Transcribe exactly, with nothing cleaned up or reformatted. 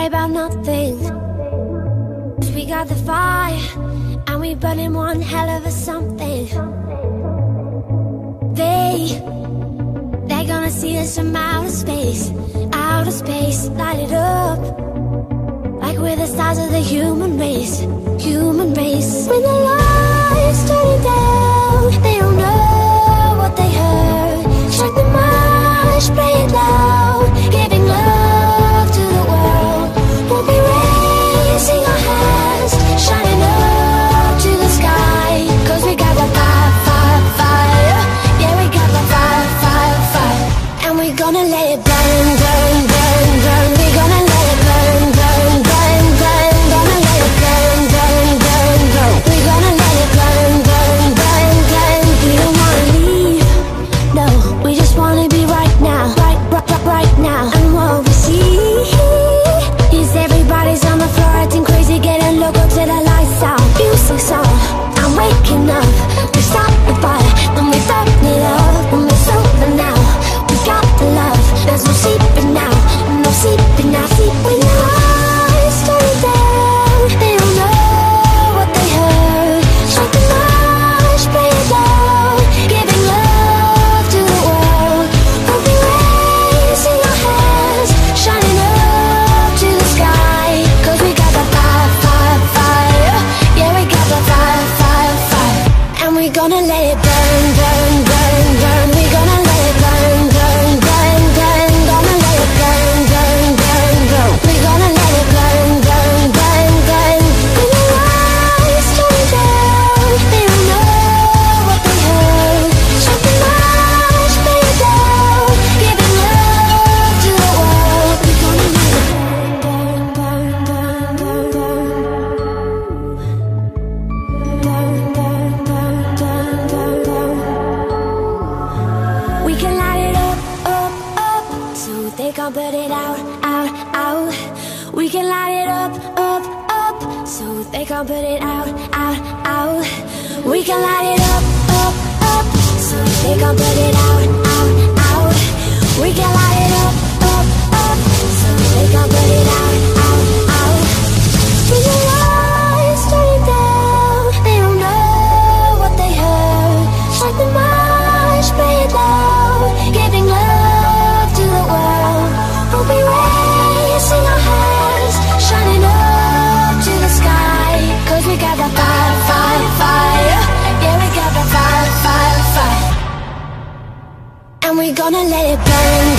about nothing. 'Cause we got the fire, and we burning one hell of a something. They, they're gonna see us from outer space, outer space, light it up. Like we're the stars of the human race, human race. When the lights turn down, they don't know what they heard. Strike the march, play it loud, giving love to the world. We'll be raising our hands, shining up to the sky. 'Cause we got the fire, fire, fire. Yeah, we got the fire, fire, fire. And we're gonna let it burn, burn, burn, burn. We're gonna let it burn, burn, burn, burn. Gonna let it burn, burn, burn, burn. We're gonna let it burn, burn, burn, burn. We don't wanna leave, no. We just wanna be right now, right, right, right, right now. And what we see is everybody's on the floor acting crazy, getting loco till the lights out. Music's on, I'm waking up. We stop the fire, and we start the love. And we're sober now, we got the love. There's no sleeping now, no sleeping now. Sleep when the lights turn down. They don't know what they heard. Strike the march, play it loud, giving love to the world. We'll be raising our hands, shining up to the sky. 'Cause we got the fire, fire, fire. Yeah, we got the fire, fire, fire. And we're gonna let it burn, burn, burn, burn. We're gonna let it burn, burn, burn, burn. Gonna let it burn, burn, burn, burn. We're gonna let it burn, burn, burn, burn. When the lights turn down, they don't know what they heard. Strike the march, play it loud, giving love to the world. We're gonna let it burn, burn, burn, burn, burn, burn, burn, burn, burn, burn, burn. We can light it up, up, up, so they can't put it out, out, out. We can light it up, up, up, so they can't put it out, out, out. We can light it up, up, up, so they can't put it out, out, out. We can light it up, up, up, so they can't put it out, out, out. When the lights turn down, they don't know what they heard. Strike the march, play it loud, giving love to the world. We'll be raising our hands, shining up to the sky. 'Cause we got the fire, fire, fire. Yeah, we got the fire, fire, fire. And we're gonna let it burn,